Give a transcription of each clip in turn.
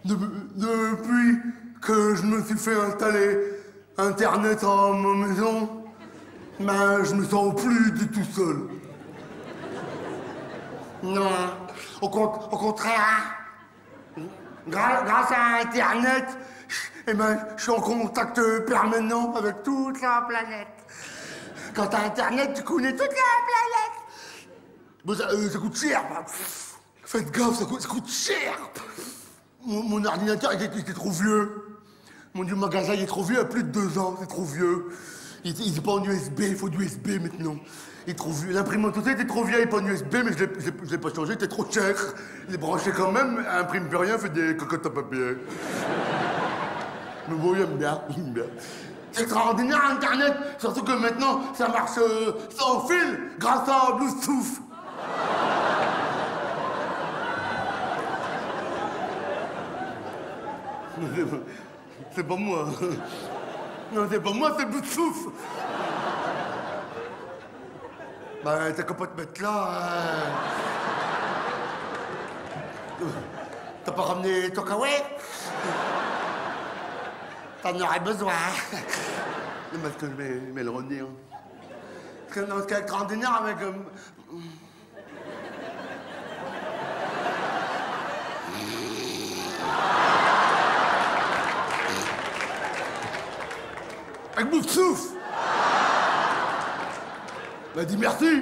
Depuis que je me suis fait installer Internet à ma maison, ben, je me sens plus du tout seul. Non, au contraire, grâce à Internet, eh ben, je suis en contact permanent avec toute la planète. Quand t'as Internet, tu connais toute la planète. Bon, ça coûte cher. Bah. Faites gaffe, ça coûte cher. Mon ordinateur il était trop vieux. Mon Dieu, magasin il est trop vieux, il y a plus de 2 ans, c'est trop vieux. Il n'est pas en USB, il faut du USB maintenant. Il est trop vieux. L'imprimante aussi était trop vieille, pas en USB, mais je l'ai pas changé, il était trop cher. Il est branché quand même, imprime plus rien, fait des cocottes à papier. Mais bon, il aime bien, il aime bien. C'est extraordinaire Internet, surtout que maintenant ça marche sans fil, grâce à Bluetooth. C'est pas moi. Non, c'est pas moi, c'est Bluetooth. Bah, t'as qu'à pas te mettre là. T'as pas ramené ton kawaii? T'en aurais besoin. Parce que je vais le redire. Parce que dans ce qui est extraordinaire avec... Avec Bluetooth. Bah dis merci.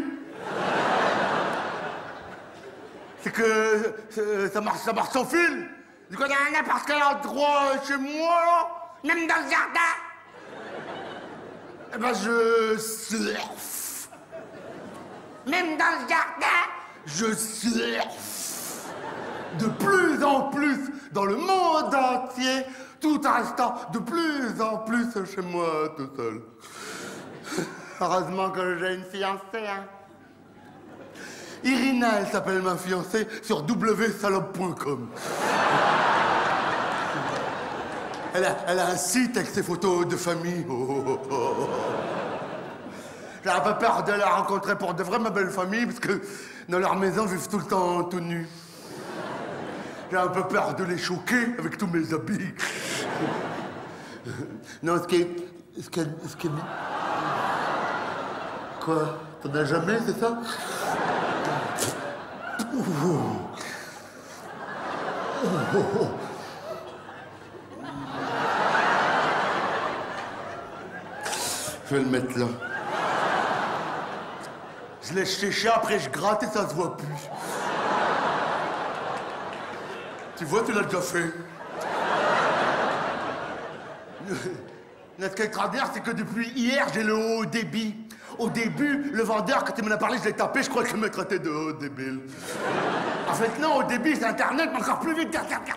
C'est que ça marche sans fil. Du coup, à n'importe quel endroit chez moi, là, même dans le jardin, eh ben je surfe. Même dans le jardin, je surfe. De plus en plus dans le monde entier, tout instant, de plus en plus chez moi, tout seul. Heureusement que j'ai une fiancée, hein. Irina, elle s'appelle ma fiancée, sur wsalope.com. Elle a un site avec ses photos de famille. J'ai un peu peur de la rencontrer pour de vrai, ma belle famille, parce que dans leur maison, ils vivent tout le temps tout nus. J'ai un peu peur de les choquer avec tous mes habits. Non, ce qui est... Quoi? T'en as jamais, c'est ça? Je vais le mettre là. Je laisse sécher, après je gratte et ça se voit plus. Tu vois, tu l'as déjà fait. Ce qui est extraordinaire, c'est que depuis hier, j'ai le haut débit. Au début, le vendeur, quand il m'en a parlé, je l'ai tapé, je crois qu'il me traitait de haut débile. En fait, non, au débit, c'est Internet, mais encore plus vite.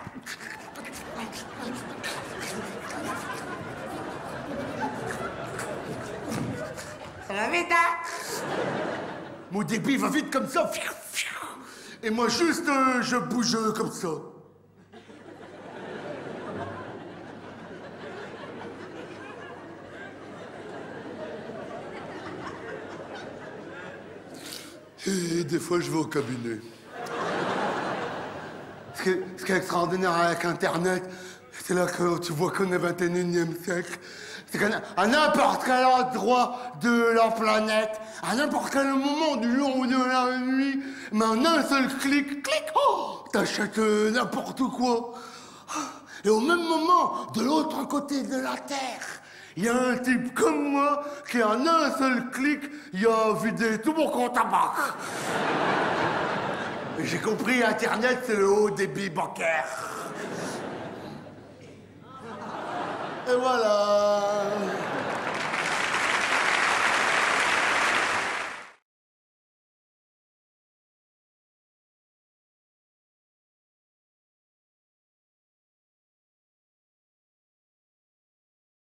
Ça va vite, hein? Mon débit va vite comme ça. Et moi, juste, je bouge comme ça. Et des fois, je vais au cabinet. Ce qui est extraordinaire avec Internet, c'est là que tu vois qu'on est au 21e siècle. C'est qu'à n'importe quel endroit de la planète, à n'importe quel moment du jour ou de la nuit, mais en un seul clic, oh, t'achètes n'importe quoi. Et au même moment, de l'autre côté de la Terre, il y a un type comme moi qui, en un seul clic, il a vidé tout mon compte à banque. Et j'ai compris, Internet, c'est le haut débit bancaire. Et voilà.